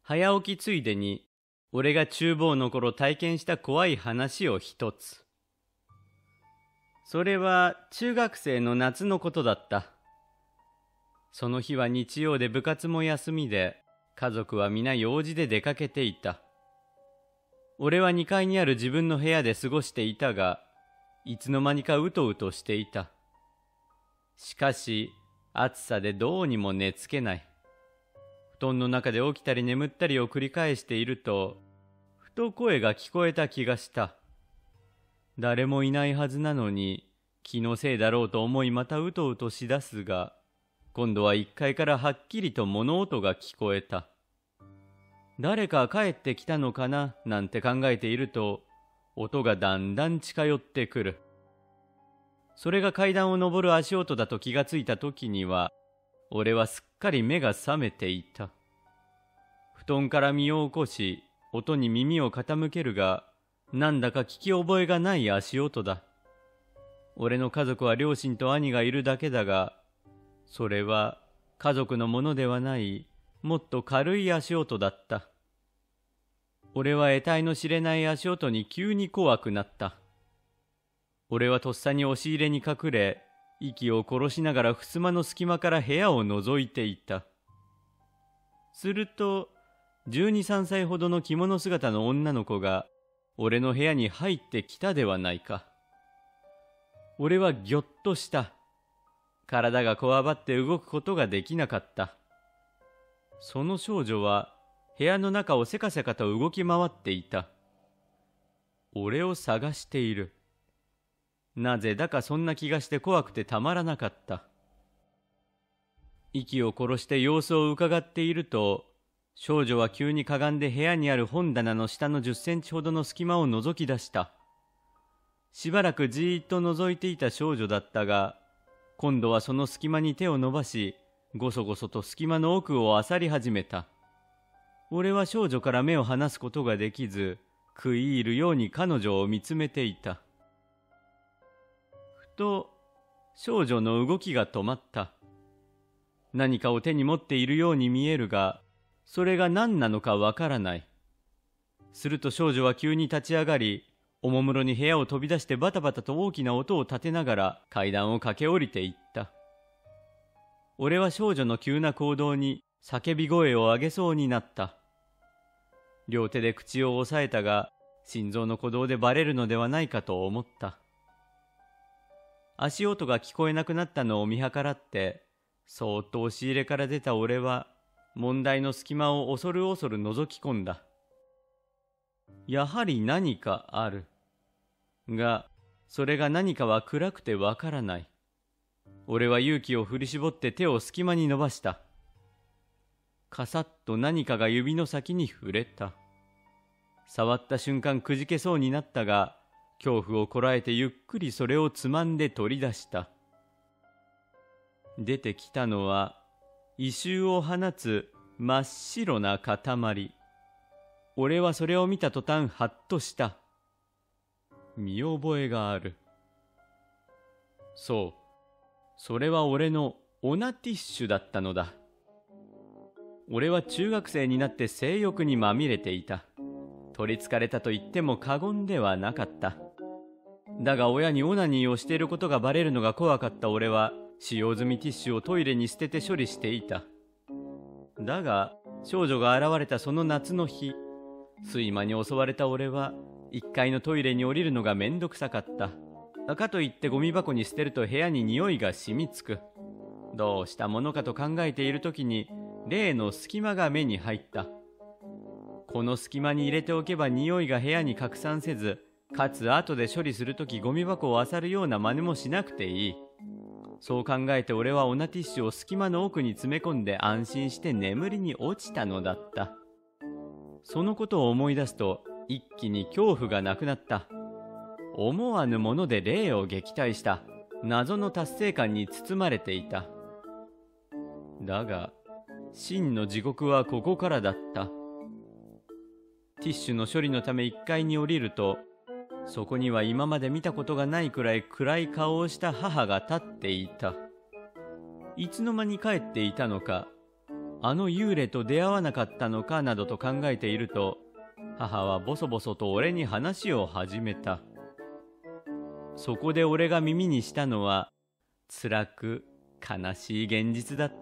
早起きついでに、俺が厨房の頃体験した怖い話を一つ。それは中学生の夏のことだった。その日は日曜で部活も休みで、家族は皆用事で出かけていた。俺は2階にある自分の部屋で過ごしていたが、いつの間にかうとうとしていた。しかし、暑さでどうにも寝つけない。布団の中で起きたり眠ったりを繰り返していると、ふと声が聞こえた気がした。誰もいないはずなのに、気のせいだろうと思いまたうとうとしだすが、今度は1階からはっきりと物音が聞こえた。誰か帰ってきたのかななんて考えていると、音がだんだん近寄ってくる。それが階段を上る足音だと気がついた時には、俺はすっかり目が覚めていた。布団から身を起こし、音に耳を傾けるが、なんだか聞き覚えがない足音だ。俺の家族は両親と兄がいるだけだが、それは家族のものではない、もっと軽い足音だった。俺は得体の知れない足音に急に怖くなった。俺はとっさに押し入れに隠れ、息を殺しながら襖の隙間から部屋を覗いていた。すると、12、13歳ほどの着物姿の女の子が、俺の部屋に入ってきたではないか。俺はぎょっとした。体がこわばって動くことができなかった。その少女は部屋の中をせかせかと動き回っていた。俺を探している。なぜだかそんな気がして怖くてたまらなかった。息を殺して様子をうかがっていると、少女は急にかがんで部屋にある本棚の下の10センチほどの隙間を覗き出した。しばらくじーっと覗いていた少女だったが、今度はその隙間に手を伸ばし、ごそごそと隙間の奥を漁り始めた。俺は少女から目を離すことができず、食い入るように彼女を見つめていた。ふと、少女の動きが止まった。何かを手に持っているように見えるが、それが何なのかわからない。すると少女は急に立ち上がり、おもむろに部屋を飛び出してバタバタと大きな音を立てながら階段を駆け下りていった。俺は少女の急な行動に叫び声を上げそうになった。両手で口を押さえたが、心臓の鼓動でバレるのではないかと思った。足音が聞こえなくなったのを見計らって、そーっと押し入れから出た俺は、問題の隙間を恐る恐る覗き込んだ。やはり何かある。が、それが何かは暗くてわからない。俺は勇気を振り絞って手を隙間に伸ばした。かさっと何かが指の先に触れた。触った瞬間くじけそうになったが、恐怖をこらえてゆっくりそれをつまんで取り出した。出てきたのは、異臭を放つ真っ白な塊。俺はそれを見た途端ハッとした。見覚えがある。そう、それは俺のオナティッシュだったのだ。俺は中学生になって性欲にまみれていた。取りつかれたと言っても過言ではなかった。だが親にオナニーをしていることがバレるのが怖かった俺は、使用済みティッシュをトイレに捨てて処理していた。だが、少女が現れたその夏の日、睡魔に襲われた俺は、1階のトイレに降りるのがめんどくさかった。かといってゴミ箱に捨てると部屋に匂いが染みつく。どうしたものかと考えているときに、例の隙間が目に入った。この隙間に入れておけば匂いが部屋に拡散せず、かつ後で処理するときゴミ箱を漁るような真似もしなくていい。そう考えて俺はオナティッシュを隙間の奥に詰め込んで安心して眠りに落ちたのだった。そのことを思い出すと一気に恐怖がなくなった。思わぬもので霊を撃退した謎の達成感に包まれていた。だが真の地獄はここからだった。ティッシュの処理のため1階に降りると、そこには今まで見たことがないくらい暗い顔をした母が立っていた。いつの間に帰っていたのか、 あの幽霊と出会わなかったのかなどと考えていると、母はボソボソと俺に話を始めた。そこで俺が耳にしたのは、辛く悲しい現実だった。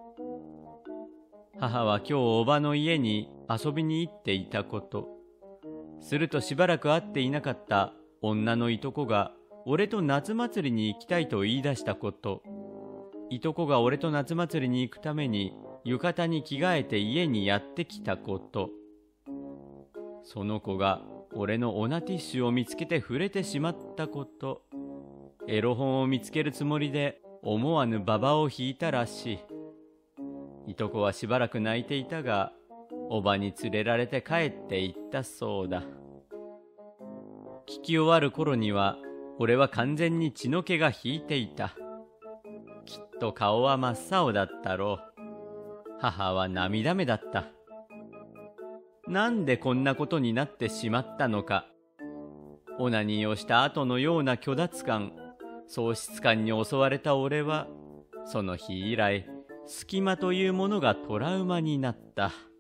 母は今日おばの家に遊びに行っていたこと、するとしばらく会っていなかった女のいとこが俺と夏祭りに行きたいと言い出したこと、いとこが俺と夏祭りに行くために浴衣に着替えて家にやってきたこと、その子が俺のオナティッシュを見つけて触れてしまったこと、エロ本を見つけるつもりで思わぬ馬場を引いたらしい。いとこはしばらく泣いていたが、おばに連れられて帰っていったそうだ。聞き終わる頃には俺は完全に血の気が引いていた。きっと顔は真っ青だったろう。母は涙目だった。なんでこんなことになってしまったのか。オナニーをした後のような虚脱感、喪失感に襲われた俺は、その日以来、隙間というものがトラウマになった。